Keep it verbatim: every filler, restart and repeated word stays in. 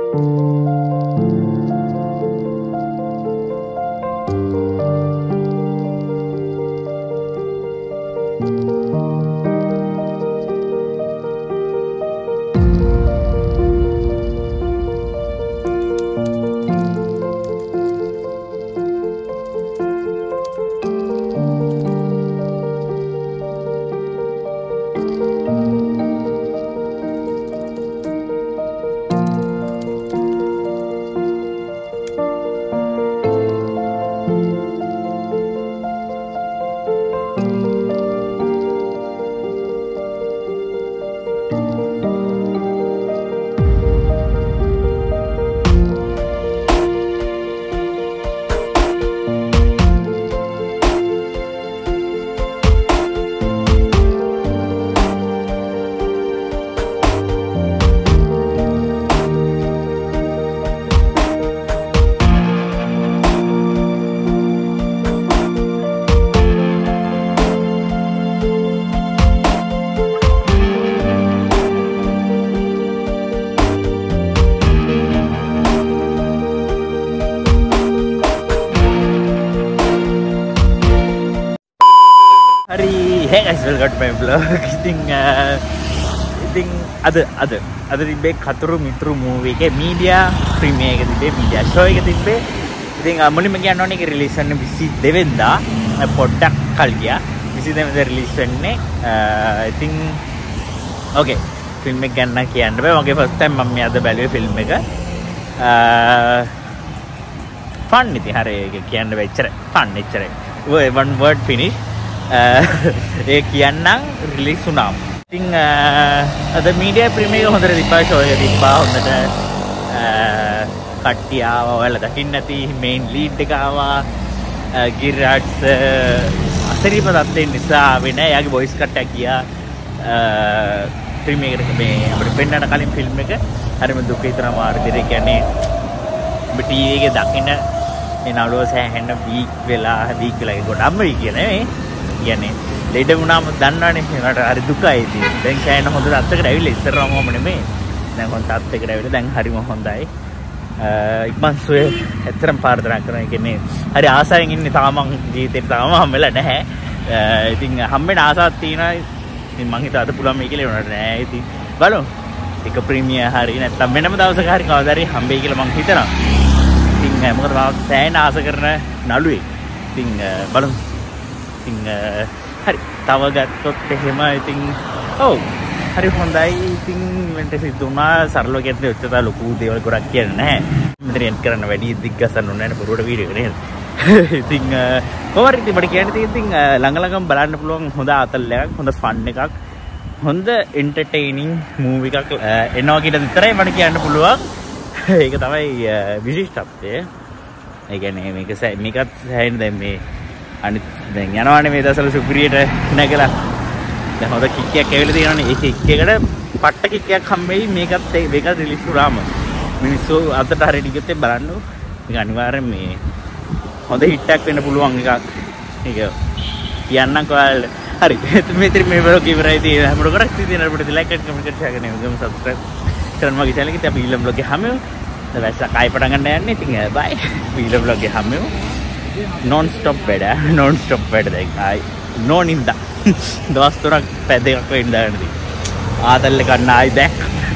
Hey guys, welcome to my vlog. I think, uh, I think, ada, ada, ada tipe Kathuru Mithuru movie ke media premiere ke tipe media show ke tipe. I think, uh, muli mungkin anu ni ke release ne bisi devenda, product kalya, bisi devenda release ne. I think, okay, film me kena kian. Tapi okay, first time mami ada value film me ke. Fun ni ti hari ke kian deh cere, fun ni cere. Wo one word finish. ඒ කියන්නම් release වුණා. ඉතින් අද media premier එක හොඳට තිබ්බා show එක තිබ්බා හොඳට කට්ටිය ආවා. ඔයාලා දකින්න නැති මේන් ලීඩ් එක ආවා. ගිරිරාජ් අසරීප තත්ත්වයෙන් නිසා ආවේ නැහැ. එයාගේ වොයිස් කට්ටක් ගියා ප්‍රීමියර් එක මේ අපිට පෙන්නන කලින් ෆිල්ම් එක. හරිම දුක හිතන මාර්ග දෙක කියන්නේ ඔබ ටීවී එකේ දකින්න මේ නළුව සෑහෙන වීක් වෙලා වීක් වෙලා ගොඩක්ම වී කියන්නේ නේ. කියන්නේ ලෙඩ වුණාම දන්නවනේ ඒකට හරි දුකයි ඉතින්. දැන් සෑහෙන හොඳ තත්ත්වයකට ඇවිල්ලා ඉස්සරවම ඔම නෙමෙයි. දැන් හොඳ තත්ත්වයකට ඇවිල්ලා දැන් හරිම හොඳයි. ඉක්මන් සුවේ ඇත්තටම ප්‍රාර්ථනා කරනවා. ඒ කියන්නේ හරි ආසාවෙන් ඉන්නේ තාම ජීවිතේට තාම හම්බෙලා නැහැ. ඉතින් හම්බෙන්න ආසාවක් තියෙනවා. ඉතින් මං හිතුවා අද පුළුවන් මේ කියලා උනට නෑ. ඉතින් බලමු. එක ප්‍රීමියර් හරි නැත්නම් වෙනම දවසක හරි කවදා හරි හම්බෙයි කියලා මං හිතනවා. ඉතින් මොකද මම සෑහෙන ආස කරන නළුවෙක්. ඉතින් බලමු. ඉතින් හරි තව ගත්තොත් එහෙම ඉතින් ඔව් හරි හොඳයි. ඉතින් ඉවෙන්ට් එක සිද්ධ වුණා. සරලව කියන්නේ ඔච්චර ලොකු දේවල් ගොඩක් කියන්නේ නැහැ. මෙතන එන්ට් කරන්න වැඩි දිග්ගසන්න ඕනේ නැහැ පුරුවට වීඩියෝ එක නේද. ඉතින් කොහොමද ඉතින් මට කියන්න තියෙන්නේ ඉතින් ළඟ ළඟම බලන්න පුළුවන් හොඳ ආතල් එකක්, හොඳ ෆන් එකක්, හොඳ එන්ටර්ටේනින් මූවි එකක් එනවා කියලා විතරයි මට කියන්න පුළුවන්. ඒක තමයි විශිෂ්ටත්වය. ඒ කියන්නේ මේක මේකත් හැයින් දැන් මේ අනිත් දැන් යනවානේ මේ දවස්වල සුපිරියට නැගලා දැන් හොඳ කික් එකක් ඇවිල්ලා තියෙනවානේ. ඒ කික් එකට පට්ට කික් එකක් හම්බෙයි. මේකත් මේකත් රිලීස් වුණාම මිනිස්සු අතට හරියට ගියොත් බලන්න මේක අනිවාර්යෙන් මේ හොඳ හිට් එකක් වෙන්න පුළුවන් එකක්. ඒක කියන්නම් කොහොල්ල හරි මෙතන මේ වලෝ ඉවරයි තියෙන හැමෝට කරක් තියෙන අපිට ලයික් කරන්න කමෙන්ට් කරලා ෂෙයාර් කරන්න ගමු සබ්ස්ක්‍රයිබ් කරන්න මගේ channel එකට අපි ඊළඟ vlog එක හැමෝ දැන් කයි පටන් ගන්න යන්නේ. ඉතින් බයි ඊළඟ vlog එක හැමෝ non stop වැඩ non stop වැඩ දැන් ආයි නෝ නින්දා දවස් තුනක් පැය දෙකක් වෙන්න දාන්න තියෙනවා. ආතල් එක ගන්න ආයි බෑක්